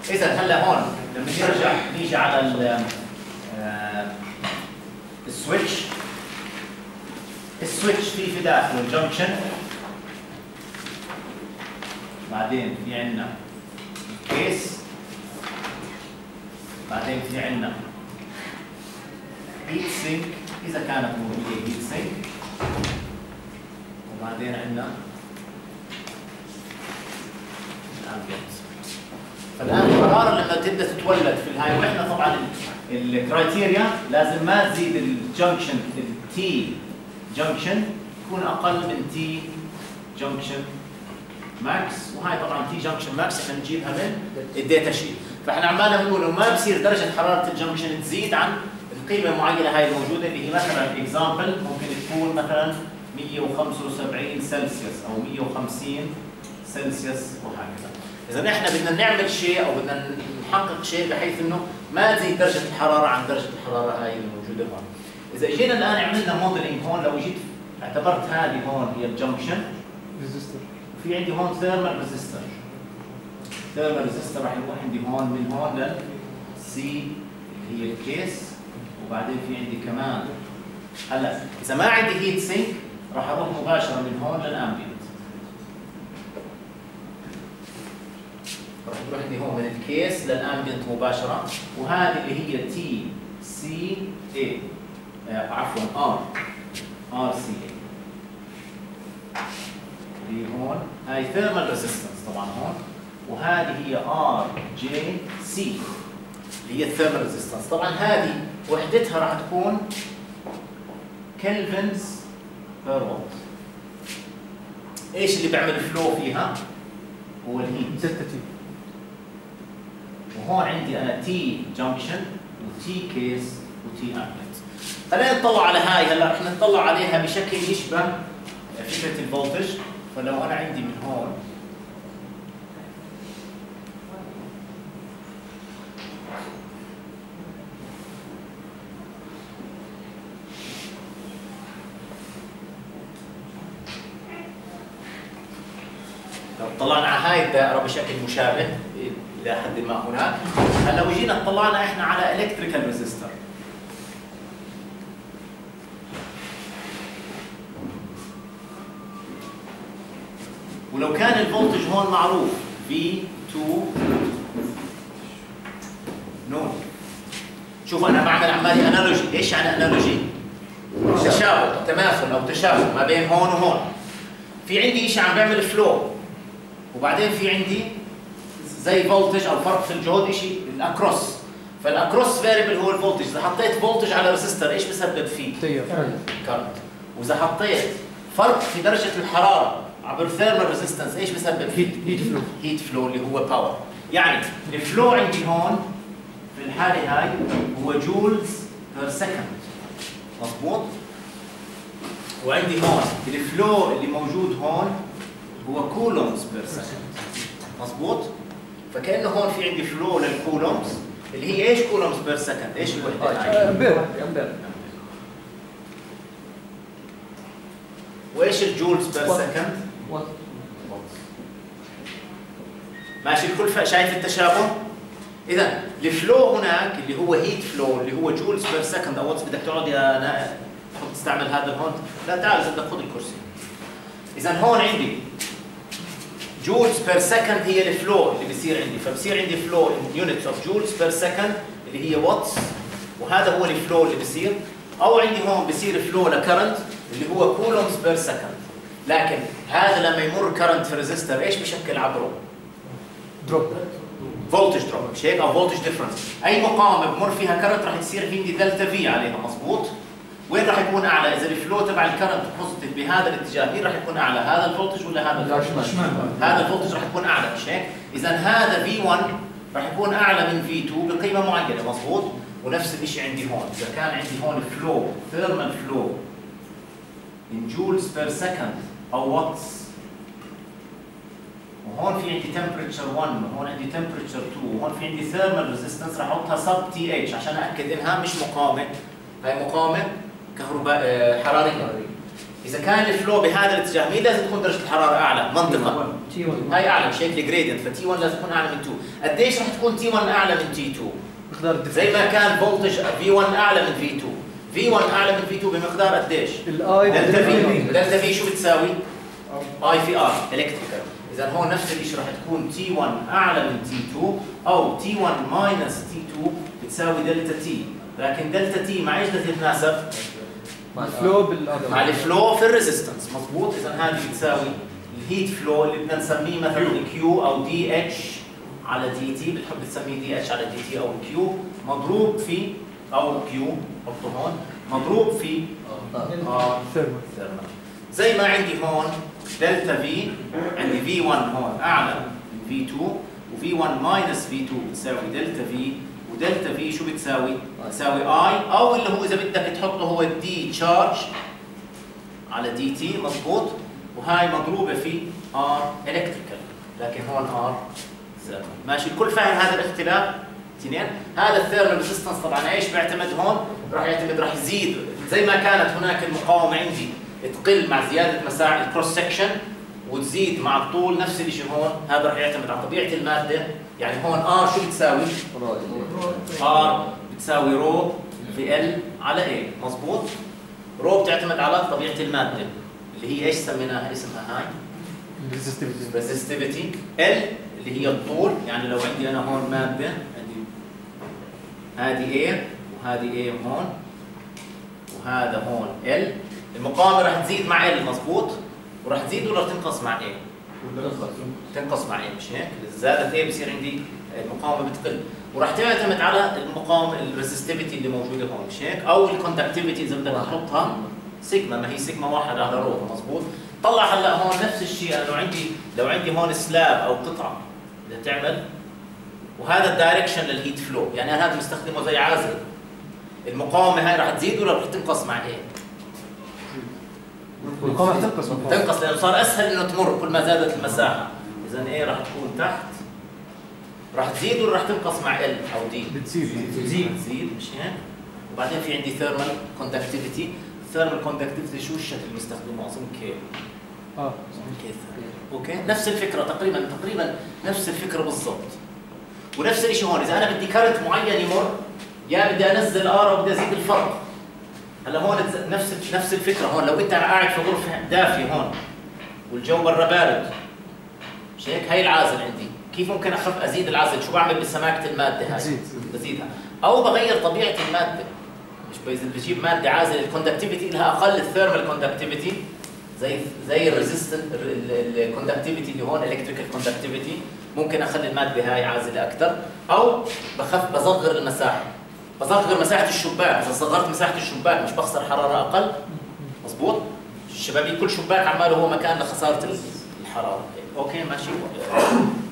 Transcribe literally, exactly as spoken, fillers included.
اذا هلا هون لما نرجع نيجي على ال السويتش. السويتش في في داخله الجنكشن، بعدين في عندنا كيس، بعدين في عندنا هيت سينك اذا كانت موجوده هيت سينك، وبعدين عندنا الامبيانت. فالان الحراره لما تبدا تتولد في الهاي، واحنا طبعا الكرايتيريا لازم ما تزيد الجنكشن التي جنكشن يكون اقل من تي جنكشن ماكس، وهاي طبعا تي جنكشن ماكس احنا نجيبها من الداتا شيت. فاحنا عمالنا بنقول انه ما بصير درجه حراره الجنكشن تزيد عن القيمه المعينه هاي الموجوده، اللي هي مثلا اكزامبل ممكن تكون مثلا مئة وخمسة وسبعين سلسيوس او مئة وخمسين سلسيوس وهكذا. اذا احنا بدنا نعمل شيء او بدنا نحقق شيء بحيث انه ما تزيد درجه الحراره عن درجه الحراره هاي الموجوده هون. اذا اجينا الان عملنا موديلنج هون، لو جيت اعتبرت هذه هون هي الجنكشن ريزستور، وفي عندي هون ثيرمال ريزستور. ثيرمال ريزستور راح يروح عندي هون من هون لل سي اللي هي الكيس، وبعدين في عندي كمان هلا اذا ما عندي هيت سينك راح اروح مباشره من هون للامبيانت. راح تروح عندي هون من الكيس للامبيانت مباشره، وهذه اللي هي تي سي اي آه عفوا ار ار سي اي اللي هون هاي ثيرمال ريزيستنس طبعا هون، وهذه هي ار جي سي اللي هي الثيرمال ريزيستنس. طبعا هذه وحدتها راح تكون كلفنز بير وات. ايش اللي بيعمل فلو فيها؟ هو الهيت دلتا تي. وهون عندي انا تي جنكشن وتي كيس وتي امبيانت. خلينا نطلع على هاي هلا، رح نطلع عليها بشكل يشبه فكره الفولتج. فلو انا عندي من هون لو طلعنا على هاي الدائره بشكل مشابه الى حد ما هناك، هلا لو جينا اطلعنا احنا على الكتريكال ريزيستور، ولو كان الفولتج هون معروف في تو نون. شوف انا بعمل عمالي انالوجي. ايش يعني انالوجي؟ تشابه، تماثل او تشابه ما بين هون وهون. في عندي شيء عم بيعمل فلو، وبعدين في عندي زي فولتج او فرق في الجهد شيء الاكروس. فالاكروس فاريبل هو الفولتج. اذا حطيت فولتج على ريزيستور ايش بسبب فيه؟ تيار كارنت. واذا حطيت فرق في درجه الحراره عبر ثيرمال ريزيستنس ايش بسبب؟ هيت هيت فلو. هيت فلو اللي هو باور. يعني الفلو عندي هون في الحاله هاي هو جولز بير سكند، مضبوط؟ وعندي هون الفلو اللي موجود هون هو كولومز بير سكند، مضبوط؟ فكانه هون في عندي فلو للكولومز اللي هي ايش كولومز بير سكند؟ ايش الوحده؟ امبير امبير. وايش الجولز بير سكند؟ وات. ماشي الكل شايف التشابه؟ اذا الفلو هناك اللي هو هيت فلو اللي هو جولز بير سكند او واتس. بدك تقعد يا نائب تحط تستعمل هذا الهون؟ لا تعال اذا بدك خذ الكرسي. اذا هون عندي جولز بير سكند هي الفلو اللي بيصير عندي، فبصير عندي فلو ان يونتس اوف جولز بير سكند اللي هي واتس، وهذا هو الفلو اللي بيصير. او عندي هون بيصير فلو لكرنت اللي هو كولومز بير سكند. لكن هذا لما يمر كرنت في ريزيستور ايش بشكل عبره؟ دروب. فولتج دروب، مش هيك؟ او فولتج ديفرنس. اي مقاومه بمر فيها كرنت راح يصير في عندي دلتا في عليها، مضبوط؟ وين راح يكون اعلى؟ اذا الفلو تبع الكرنت بوزيتيف بهذا الاتجاه مين راح يكون اعلى؟ هذا الفولتج ولا هذا الفولتج؟ هذا الفولتج راح يكون اعلى، مش هيك؟ اذا هذا في واحد راح يكون اعلى من في اثنين بقيمه معينه، مضبوط؟ ونفس الشيء عندي هون، اذا كان عندي هون فلو ثيرمال فلو in joules per second او واتس، وهون في عندي temperature واحد وهون عندي temperature اثنين وهون في عندي thermal resistance راح احطها sub تي اتش عشان ااكد انها مش مقاومه، هي مقاومه كهرباء حراريه. اذا كان الفلو بهذا الاتجاه مين لازم تكون درجه الحراره اعلى؟ منطقه تي واحد هاي اعلى مش هيك الجريدينت، فتي واحد لازم تكون اعلى من اثنين. قديش رح تكون تي واحد اعلى من تي اثنين؟ مقدار زي ما كان فولتج في واحد اعلى من في اثنين، في واحد اعلى من في اثنين بمقدار قديش؟ الاي دلتا في، دلتا في شو بتساوي؟ اي في ار الكتريكال. اذا هون نفس الشيء رح تكون تي واحد اعلى من تي اثنين او تي واحد ماينس تي اثنين بتساوي دلتا تي، لكن دلتا تي مع ايش بدها تتناسب؟ مع الفلو بالأرض. مع الفلو في الريزيستنس، مضبوط. اذا هذه بتساوي الهيت فلو اللي بدنا نسميه مثلا كيو او دي اتش على دي تي، بتحب تسميه دي اتش على دي تي او كيو، مضروب في او كيو حطه هون مضروب في ار ثيرمال. ثيرمال. زي ما عندي هون دلتا في، عندي في واحد هون اعلى من في اثنين وفي واحد ماينس في اثنين بتساوي دلتا في، ودلتا في شو بتساوي؟ بتساوي اي، او اللي هو اذا بدك تحطه هو دي تشارج على دي تي، مضبوط. وهاي مضروبه في ار الكتريكال، لكن هون ار ثيرمال. ماشي، الكل فاهم هذا الاختلاف؟ اثنين. هذا الثيرمال ريزيستنس طبعا ايش بيعتمد هون؟ راح يعتمد راح يزيد زي ما كانت هناك المقاومه عندي تقل مع زياده مساحه الكروس سكشن وتزيد مع الطول، نفس الشيء هون. هذا راح يعتمد على طبيعه الماده. يعني هون ار شو بتساوي؟ ار بتساوي رو في ال على اي، مضبوط. رو بتعتمد على طبيعه الماده اللي هي ايش سميناها؟ اسمها هاي ريزستيفيتي. ريزستيفيتي. ال اللي هي الطول، يعني لو عندي انا هون ماده، عندي هذه اي وهذه اي هون وهذا هون ال، المقاومه راح تزيد مع ال، مضبوط. وراح تزيد ولا تنقص مع اي؟ تنقص مع اي، مش هيك؟ اذا زادت اي بصير عندي المقاومه بتقل، وراح تعتمد على المقاومه الريزستيفيتي اللي موجوده هون، مش هيك؟ او الكوندكتيفيتي اذا بدك تحطها سيجما، ما هي سيجما واحد على رو، مضبوط. طلع هلا هون نفس الشيء، انا لو عندي لو عندي هون سلاب او قطعه بدها تعمل، وهذا الدايركشن للهيت فلو، يعني انا هذا مستخدمه زي عازل، المقاومه هاي راح تزيد ولا راح تنقص مع ايه؟ المقاومة راح تنقص. تنقص لانه صار اسهل انه تمر كل ما زادت المساحه. اذا ايه راح تكون تحت، راح تزيد ولا راح تنقص مع ال او دي؟ بتزيد. بتزيد تزيد، مش هيك؟ وبعدين في عندي ثيرمال كوندكتيفيتي، الثيرمال كوندكتيفيتي شو الشكل اللي بنستخدمه؟ اظن كي اه كي اوكي، نفس الفكره تقريبا تقريبا نفس الفكره بالضبط. ونفس الشيء هون، اذا انا بدي كارنت معين يمر، يا بدي انزل ار او بدي ازيد الفرق. هلا هون نفس نفس الفكره هون، لو انت قاعد في غرفه دافيه هون والجو برا بارد، مش هيك؟ هي العازل عندي، كيف ممكن اخف ازيد العزل؟ شو بعمل بسماكه الماده هاي؟ بزيد. بزيدها او بغير طبيعه الماده، مش بجيب ماده عازل الكوندكتيفيتي لها اقل، الثيرمال كوندكتيفيتي زي زي الريزيستنت الكوندكتيفيتي اللي هون الكتريكال كوندكتيفيتي، ممكن اخلي الماده هاي عازله اكثر، او بخف بصغر المساحه، بصغر مساحه الشباك. اذا صغرت مساحه الشباك مش بخسر حراره اقل، مضبوط؟ الشبابيك كل شباك عماله هو مكان لخساره الحراره. اوكي ماشي.